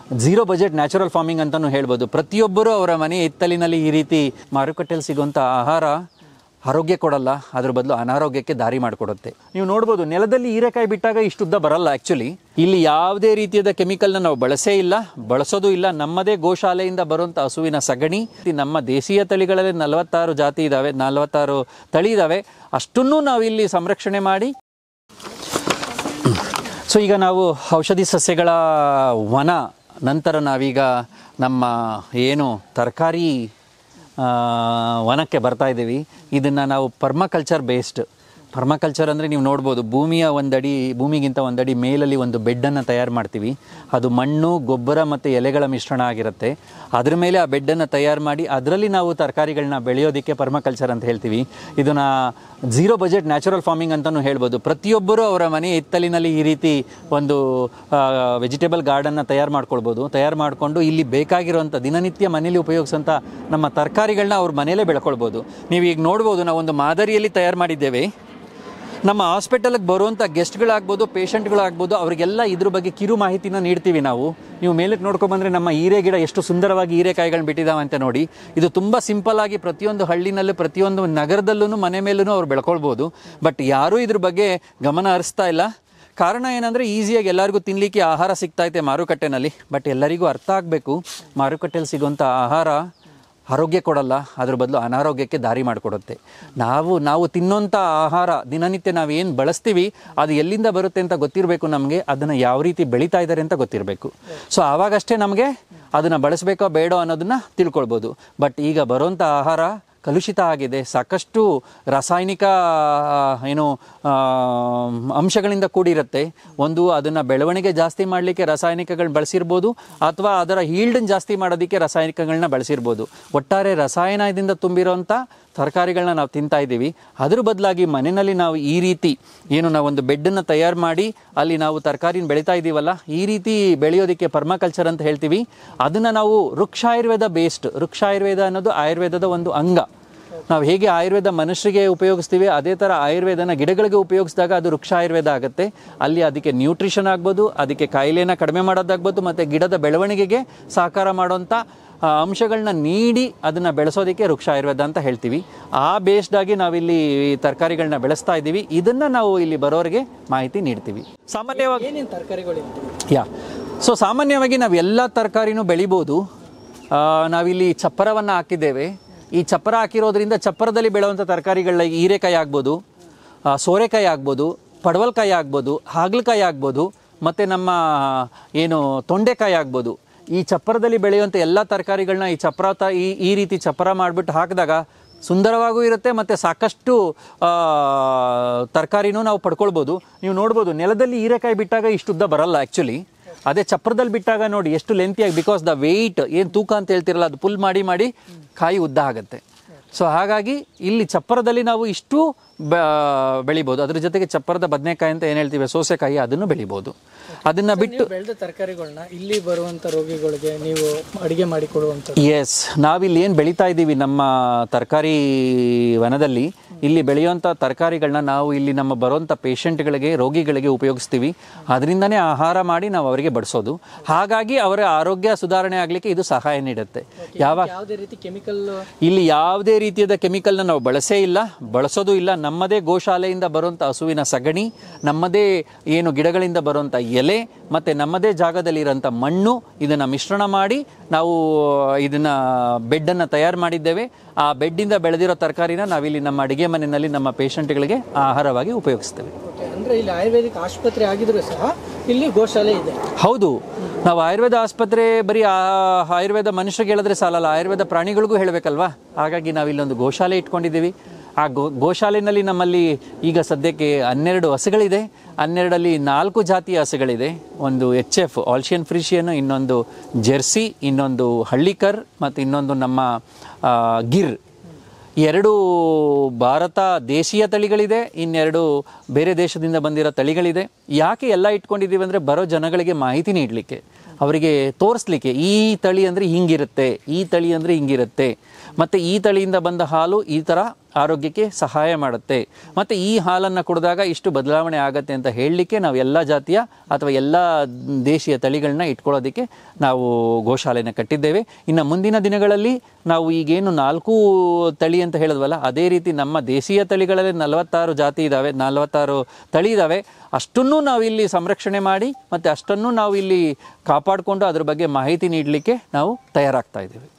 Zero budget natural farming ಅಂತಲೂ ಹೇಳ್ಬೋದು. ಪ್ರತಿಯೊಬ್ಬರು ಅವರ ಮನೆ ಹಿತ್ತಲಿನಲ್ಲಿ ಈ ರೀತಿ ಮಾರುಕಟ್ಟೆಯಲ್ಲಿ ಸಿಗುವಂಥ ಆಹಾರ ಆರೋಗ್ಯ ಕೊಡಲ್ಲ, ಅದ್ರ ಬದಲು ಅನಾರೋಗ್ಯಕ್ಕೆ ದಾರಿ ಮಾಡಿಕೊಡುತ್ತೆ. ನೀವು ನೋಡ್ಬೋದು, ನೆಲದಲ್ಲಿ ಹೀರೆಕಾಯಿ ಬಿಟ್ಟಾಗ ಇಷ್ಟುದ್ದ ಬರಲ್ಲ. ಆ್ಯಕ್ಚುಲಿ ಇಲ್ಲಿ ಯಾವುದೇ ರೀತಿಯಾದ ಕೆಮಿಕಲ್ನ ನಾವು ಬಳಸೇ ಇಲ್ಲ, ಬಳಸೋದು ಇಲ್ಲ. ನಮ್ಮದೇ ಗೋಶಾಲೆಯಿಂದ ಬರುವಂಥ ಹಸುವಿನ ಸಗಣಿ, ನಮ್ಮ ದೇಶೀಯ ತಳಿಗಳಲ್ಲಿ 46 ಜಾತಿ ಇದ್ದಾವೆ, 46 ತಳಿ ಇದ್ದಾವೆ. ಅಷ್ಟನ್ನೂ ನಾವು ಇಲ್ಲಿ ಸಂರಕ್ಷಣೆ ಮಾಡಿ. ಸೊ ಈಗ ನಾವು ಔಷಧಿ ಸಸ್ಯಗಳ ವನ ನಂತರ ನಾವೀಗ ನಮ್ಮ ಏನು ತರಕಾರಿ ವನಕ್ಕೆ ಬರ್ತಾ ಇದ್ದೀವಿ. ಇದನ್ನು ನಾವು ಪರ್ಮಾಕಲ್ಚರ್ ಬೇಸ್ಡ್, ಪರ್ಮಾಕಲ್ಚರ್ ಅಂದರೆ ನೀವು ನೋಡ್ಬೋದು, ಭೂಮಿಗಿಂತ ಒಂದಡಿ ಮೇಲಲ್ಲಿ ಒಂದು ಬೆಡ್ಡನ್ನು ತಯಾರು ಮಾಡ್ತೀವಿ. ಅದು ಮಣ್ಣು, ಗೊಬ್ಬರ ಮತ್ತು ಎಲೆಗಳ ಮಿಶ್ರಣ ಆಗಿರುತ್ತೆ. ಅದ್ರ ಮೇಲೆ ಆ ಬೆಡ್ಡನ್ನು ತಯಾರು ಮಾಡಿ ಅದರಲ್ಲಿ ನಾವು ತರಕಾರಿಗಳನ್ನ ಬೆಳೆಯೋದಕ್ಕೆ ಪರ್ಮಾಕಲ್ಚರ್ ಅಂತ ಹೇಳ್ತೀವಿ. ಇದನ್ನು ಝೀರೋ ಬಜೆಟ್ ನ್ಯಾಚುರಲ್ ಫಾರ್ಮಿಂಗ್ ಅಂತಲೂ ಹೇಳ್ಬೋದು. ಪ್ರತಿಯೊಬ್ಬರು ಅವರ ಮನೆ ಹಿತ್ತಲಿನಲ್ಲಿ ಈ ರೀತಿ ಒಂದು ವೆಜಿಟೇಬಲ್ ಗಾರ್ಡನ್ನ ತಯಾರು ಮಾಡಿಕೊಂಡು ಇಲ್ಲಿ ಬೇಕಾಗಿರುವಂಥ ದಿನನಿತ್ಯ ಮನೇಲಿ ಉಪಯೋಗಿಸೋಂಥ ನಮ್ಮ ತರಕಾರಿಗಳನ್ನ ಅವ್ರ ಮನೆಯಲ್ಲೇ ಬೆಳ್ಕೊಳ್ಬೋದು. ನೀವು ಈಗ ನೋಡ್ಬೋದು, ನಾವೊಂದು ಮಾದರಿಯಲ್ಲಿ ತಯಾರು ಮಾಡಿದ್ದೇವೆ. ನಮ್ಮ ಹಾಸ್ಪಿಟಲ್ಗೆ ಬರುವಂಥ ಗೆಸ್ಟ್ಗಳಾಗ್ಬೋದು, ಪೇಷಂಟ್ಗಳಾಗ್ಬೋದು, ಅವರಿಗೆಲ್ಲ ಇದ್ರ ಬಗ್ಗೆ ಕಿರು ಮಾಹಿತಿನ ನೀಡ್ತೀವಿ ನಾವು. ನೀವು ಮೇಲಕ್ಕೆ ನೋಡ್ಕೊಂಡ್ಬಂದರೆ ನಮ್ಮ ಹೀರೆ ಗಿಡ ಎಷ್ಟು ಸುಂದರವಾಗಿ ಹೀರೆಕಾಯಿಗಳನ್ನ ಬಿಟ್ಟಿದ್ದಾವೆ ಅಂತ ನೋಡಿ. ಇದು ತುಂಬ ಸಿಂಪಲ್ಲಾಗಿ ಪ್ರತಿಯೊಂದು ಹಳ್ಳಿನಲ್ಲೂ ಪ್ರತಿಯೊಂದು ನಗರದಲ್ಲೂ ಮನೆ ಮೇಲೂ ಅವ್ರು ಬೆಳ್ಕೊಳ್ಬೋದು. ಬಟ್ ಯಾರೂ ಇದ್ರ ಬಗ್ಗೆ ಗಮನ ಹರಿಸ್ತಾ ಇಲ್ಲ. ಕಾರಣ ಏನಂದರೆ, ಈಸಿಯಾಗಿ ಎಲ್ಲರಿಗೂ ತಿನ್ನಲಿಕ್ಕೆ ಆಹಾರ ಸಿಗ್ತೈತೆ ಮಾರುಕಟ್ಟೆನಲ್ಲಿ. ಬಟ್ ಎಲ್ಲರಿಗೂ ಅರ್ಥ ಆಗಬೇಕು, ಮಾರುಕಟ್ಟೆಯಲ್ಲಿ ಸಿಗುವಂಥ ಆಹಾರ ಆರೋಗ್ಯ ಕೊಡಲ್ಲ, ಅದ್ರ ಬದಲು ಅನಾರೋಗ್ಯಕ್ಕೆ ದಾರಿ ಮಾಡಿಕೊಡುತ್ತೆ. ನಾವು ತಿನ್ನೋಂಥ ಆಹಾರ ದಿನನಿತ್ಯ ನಾವು ಏನು ಬಳಸ್ತೀವಿ ಅದು ಎಲ್ಲಿಂದ ಬರುತ್ತೆ ಅಂತ ಗೊತ್ತಿರಬೇಕು ನಮಗೆ. ಅದನ್ನು ಯಾವ ರೀತಿ ಬೆಳೀತಾ ಇದ್ದಾರೆ ಅಂತ ಗೊತ್ತಿರಬೇಕು. ಸೊ ಆವಾಗಷ್ಟೇ ನಮಗೆ ಅದನ್ನು ಬಳಸಬೇಕೋ ಬೇಡೋ ಅನ್ನೋದನ್ನು ತಿಳ್ಕೊಳ್ಬೋದು. ಬಟ್ ಈಗ ಬರೋಂಥ ಆಹಾರ ಕಲುಷಿತ ಆಗಿದೆ, ಸಾಕಷ್ಟು ರಾಸಾಯನಿಕ ಅಂಶಗಳಿಂದ ಕೂಡಿರುತ್ತೆ. ಒಂದು, ಅದನ್ನು ಬೆಳವಣಿಗೆ ಜಾಸ್ತಿ ಮಾಡಲಿಕ್ಕೆ ರಾಸಾಯನಿಕಗಳನ್ನ ಬಳಸಿರ್ಬೋದು, ಅಥವಾ ಅದರ ಹೀಲ್ಡನ್ನು ಜಾಸ್ತಿ ಮಾಡೋದಕ್ಕೆ ರಾಸಾಯನಿಕಗಳನ್ನ ಬಳಸಿರ್ಬೋದು. ಒಟ್ಟಾರೆ ರಸಾಯನದಿಂದ ತುಂಬಿರೋಂಥ ತರಕಾರಿಗಳನ್ನ ನಾವು ತಿಂತಾ ಇದ್ದೀವಿ. ಅದ್ರ ಬದಲಾಗಿ ಮನೆಯಲ್ಲಿ ನಾವು ಈ ರೀತಿ ನಾವೊಂದು ಬೆಡ್ಡನ್ನು ತಯಾರು ಮಾಡಿ ಅಲ್ಲಿ ನಾವು ತರಕಾರಿನ ಬೆಳೀತಾ ಇದ್ದೀವಲ್ಲ, ಈ ರೀತಿ ಬೆಳೆಯೋದಕ್ಕೆ ಪರ್ಮಾಕಲ್ಚರ್ ಅಂತ ಹೇಳ್ತೀವಿ. ಅದನ್ನು ನಾವು ವೃಕ್ಷಾಯುರ್ವೇದ ಬೇಸ್ಡ್, ವೃಕ್ಷಾಯುರ್ವೇದ ಅನ್ನೋದು ಆಯುರ್ವೇದದ ಒಂದು ಅಂಗ. ನಾವು ಹೇಗೆ ಆಯುರ್ವೇದ ಮನುಷ್ಯರಿಗೆ ಉಪಯೋಗಿಸ್ತೀವಿ, ಅದೇ ಥರ ಆಯುರ್ವೇದನ ಗಿಡಗಳಿಗೆ ಉಪಯೋಗಿಸಿದಾಗ ಅದು ವೃಕ್ಷಾಯುರ್ವೇದ ಆಗುತ್ತೆ. ಅಲ್ಲಿ ಅದಕ್ಕೆ ನ್ಯೂಟ್ರಿಷನ್ ಆಗ್ಬೋದು, ಅದಕ್ಕೆ ಕಾಯಿಲೆನ ಕಡಿಮೆ ಮಾಡೋದಾಗ್ಬೋದು, ಮತ್ತು ಗಿಡದ ಬೆಳವಣಿಗೆಗೆ ಸಹಕಾರ ಮಾಡೋಂಥ ಅಂಶಗಳನ್ನ ನೀಡಿ ಅದನ್ನು ಬೆಳೆಸೋದಕ್ಕೆ ವೃಕ್ಷಾಯುರ್ವೇದ ಅಂತ ಹೇಳ್ತೀವಿ. ಆ ಬೇಸ್ಡಾಗಿ ನಾವಿಲ್ಲಿ ತರಕಾರಿಗಳನ್ನ ಬೆಳೆಸ್ತಾ ಇದ್ದೀವಿ. ಇದನ್ನು ನಾವು ಇಲ್ಲಿ ಬರೋರಿಗೆ ಮಾಹಿತಿ ನೀಡ್ತೀವಿ. ಸಾಮಾನ್ಯವಾಗಿ ಸಾಮಾನ್ಯವಾಗಿ ನಾವು ಎಲ್ಲ ತರಕಾರಿನೂ ಬೆಳಿಬೋದು. ನಾವಿಲ್ಲಿ ಚಪ್ಪರವನ್ನು ಹಾಕಿದ್ದೇವೆ. ಈ ಚಪ್ಪರ ಹಾಕಿರೋದ್ರಿಂದ ಚಪ್ಪರದಲ್ಲಿ ಬೆಳೆಯುವಂಥ ತರಕಾರಿಗಳ ಹೀರೆಕಾಯಿ ಆಗ್ಬೋದು, ಸೋರೆಕಾಯಿ ಆಗ್ಬೋದು, ಪಡವಲಕಾಯಿ ಆಗ್ಬೋದು, ಹಾಗಲಕಾಯಿ ಆಗ್ಬೋದು, ಮತ್ತು ನಮ್ಮ ತೊಂಡೆಕಾಯಿ ಆಗ್ಬೋದು. ಈ ಚಪ್ಪರದಲ್ಲಿ ಬೆಳೆಯುವಂಥ ಎಲ್ಲ ತರಕಾರಿಗಳನ್ನ ಈ ರೀತಿ ಚಪ್ಪರ ಮಾಡಿಬಿಟ್ಟು ಹಾಕಿದಾಗ ಸುಂದರವಾಗೂ ಇರುತ್ತೆ, ಮತ್ತು ಸಾಕಷ್ಟು ತರಕಾರಿನೂ ನಾವು ಪಡ್ಕೊಳ್ಬೋದು. ನೀವು ನೋಡ್ಬೋದು, ನೆಲದಲ್ಲಿ ಹೀರೆಕಾಯಿ ಬಿಟ್ಟಾಗ ಇಷ್ಟುದ್ದ ಬರಲ್ಲ. ಆ್ಯಕ್ಚುಲಿ ಅದೇ ಚಪ್ಪರದಲ್ಲಿ ಬಿಟ್ಟಾಗ ನೋಡಿ ಎಷ್ಟು ಲೆಂತಿಯಾಗಿ, ಬಿಕಾಸ್ ದ ವೆಯ್ಟ್ ಏನು ತೂಕ ಅಂತ ಹೇಳ್ತಿರಲ್ಲ, ಅದು ಪುಲ್ ಮಾಡಿ ಕಾಯಿ ಉದ್ದ ಆಗುತ್ತೆ. ಸೊ ಹಾಗಾಗಿ ಇಲ್ಲಿ ಚಪ್ಪರದಲ್ಲಿ ನಾವು ಇಷ್ಟು ಬೆಳಿಬೋದು. ಅದ್ರ ಜೊತೆಗೆ ಚಪ್ಪರದ ಬದನೆಕಾಯಿ ಅಂತ ಏನು ಹೇಳ್ತೀವಿ, ಸೋಸೆಕಾಯಿ, ಅದನ್ನು ಬೆಳಿಬೋದು. ಅದನ್ನ ಬಿಟ್ಟು ಬೆಳೆದ ತರಕಾರಿಗಳನ್ನ ಇಲ್ಲಿ ಬರುವಂಥ ರೋಗಿಗಳಿಗೆ ನೀವು ಅಡುಗೆ ಮಾಡಿ ಕೊಡುವಂಥ. ಎಸ್, ನಾವಿಲ್ಲಿ ಏನು ಬೆಳೀತಾ ಇದ್ದೀವಿ ನಮ್ಮ ತರಕಾರಿ ವನದಲ್ಲಿ, ಇಲ್ಲಿ ಬೆಳೆಯುವಂಥ ತರಕಾರಿಗಳನ್ನ ನಾವು ಇಲ್ಲಿ ನಮ್ಮ ಬರುವಂಥ ಪೇಷಂಟ್ಗಳಿಗೆ, ರೋಗಿಗಳಿಗೆ ಉಪಯೋಗಿಸ್ತೀವಿ. ಅದರಿಂದನೇ ಆಹಾರ ಮಾಡಿ ನಾವು ಅವರಿಗೆ ಬಡಿಸೋದು. ಹಾಗಾಗಿ ಅವರ ಆರೋಗ್ಯ ಸುಧಾರಣೆ ಆಗಲಿಕ್ಕೆ ಇದು ಸಹಾಯ ನೀಡುತ್ತೆ. ಯಾವುದೇ ರೀತಿ ಕೆಮಿಕಲ್, ಇಲ್ಲಿ ಯಾವುದೇ ರೀತಿಯಾದ ಕೆಮಿಕಲ್ನ ನಾವು ಬಳಸೇ ಇಲ್ಲ, ಬಳಸೋದು ಇಲ್ಲ. ನಮ್ಮದೇ ಗೋಶಾಲೆಯಿಂದ ಬರುವಂಥ ಹಸುವಿನ ಸಗಣಿ, ನಮ್ಮದೇ ಗಿಡಗಳಿಂದ ಬರುವಂಥ ಎಲೆ, ಮತ್ತು ನಮ್ಮದೇ ಜಾಗದಲ್ಲಿರೋಂಥ ಮಣ್ಣು, ಇದನ್ನು ಮಿಶ್ರಣ ಮಾಡಿ ನಾವು ಇದನ್ನು ಬೆಡ್ಡನ್ನು ತಯಾರು ಮಾಡಿದ್ದೇವೆ. ಆ ಬೆಡ್ಡಿಂದ ಬೆಳೆದಿರೋ ತರಕಾರಿನ ನಾವಿಲ್ಲಿ ನಮ್ಮ ಅಡುಗೆ ಮನೆಯಲ್ಲಿ ನಮ್ಮ ಪೇಷಂಟ್ಗಳಿಗೆ ಆಹಾರವಾಗಿ ಉಪಯೋಗಿಸ್ತೇವೆ. ಅಂದರೆ ಇಲ್ಲಿ ಆಯುರ್ವೇದಿಕ್ ಆಸ್ಪತ್ರೆ ಆಗಿದ್ರೂ ಸಹ ಇಲ್ಲಿ ಗೋಶಾಲೆ ಇದೆ. ಹೌದು, ನಾವು ಆಯುರ್ವೇದ ಆಸ್ಪತ್ರೆ ಬರೀ ಆಯುರ್ವೇದ ಮನುಷ್ಯರಿಗೆ ಹೇಳಿದ್ರೆ ಸಾಲಲ್ಲ, ಆಯುರ್ವೇದ ಪ್ರಾಣಿಗಳಿಗೂ ಹೇಳಬೇಕಲ್ವಾ. ಹಾಗಾಗಿ ನಾವಿಲ್ಲೊಂದು ಗೋಶಾಲೆ ಇಟ್ಕೊಂಡಿದ್ದೀವಿ. ಆ ಗೋಶಾಲೆಯಲ್ಲಿ ನಮ್ಮಲ್ಲಿ ಈಗ ಸದ್ಯಕ್ಕೆ 12 ಹಸುಗಳಿದೆ. 12ರಲ್ಲಿ 4 ಜಾತಿಯ ಹಸುಗಳಿದೆ. ಒಂದು HF ಆಲ್ಶಿಯನ್ ಫ್ರಿಷಿಯನ್, ಇನ್ನೊಂದು ಜೆರ್ಸಿ, ಇನ್ನೊಂದು ಹಳ್ಳಿಕರ್, ಮತ್ತು ಇನ್ನೊಂದು ನಮ್ಮ ಗಿರ್. 2 ಭಾರತ ದೇಶೀಯ ತಳಿಗಳಿದೆ, 2 ಬೇರೆ ದೇಶದಿಂದ ಬಂದಿರೋ ತಳಿಗಳಿದೆ. ಯಾಕೆ ಎಲ್ಲ ಇಟ್ಕೊಂಡಿದ್ದೀವಿ ಅಂದರೆ, ಬರೋ ಜನಗಳಿಗೆ ಮಾಹಿತಿ ನೀಡಲಿಕ್ಕೆ, ಅವರಿಗೆ ತೋರಿಸ್ಲಿಕ್ಕೆ, ಈ ತಳಿ ಅಂದರೆ ಹಿಂಗಿರುತ್ತೆ, ಈ ತಳಿ ಅಂದರೆ ಹಿಂಗಿರುತ್ತೆ, ಮತ್ತು ಈ ತಳಿಯಿಂದ ಬಂದ ಹಾಲು ಈ ಥರ ಆರೋಗ್ಯಕ್ಕೆ ಸಹಾಯ ಮಾಡುತ್ತೆ. ಮತ್ತು ಈ ಹಾಲನ್ನು ಕುಡಿದಾಗ ಇಷ್ಟು ಬದಲಾವಣೆ ಆಗುತ್ತೆ ಅಂತ ಹೇಳಲಿಕ್ಕೆ ನಾವು ಎಲ್ಲ ಜಾತಿಯ ಅಥವಾ ಎಲ್ಲ ದೇಶೀಯ ತಳಿಗಳನ್ನ ಇಟ್ಕೊಳ್ಳೋದಕ್ಕೆ ನಾವು ಗೋಶಾಲೆನ ಕಟ್ಟಿದ್ದೇವೆ. ಇನ್ನು ಮುಂದಿನ ದಿನಗಳಲ್ಲಿ ನಾವು ಈಗೇನು 4 ತಳಿ ಅಂತ ಹೇಳಿದ್ವಲ್ಲ, ಅದೇ ರೀತಿ ನಮ್ಮ ದೇಶೀಯ ತಳಿಗಳಲ್ಲಿ 46 ಜಾತಿ ಇದ್ದಾವೆ, 46 ತಳಿ ಇದ್ದಾವೆ. ಅಷ್ಟನ್ನು ನಾವು ಇಲ್ಲಿ ಸಂರಕ್ಷಣೆ ಮಾಡಿ ಮತ್ತು ಅಷ್ಟನ್ನು ನಾವು ಇಲ್ಲಿ ಕಾಪಾಡಿಕೊಂಡು ಅದ್ರ ಬಗ್ಗೆ ಮಾಹಿತಿ ನೀಡಲಿಕ್ಕೆ ನಾವು ತಯಾರಾಗ್ತಾ ಇದ್ದೇವೆ.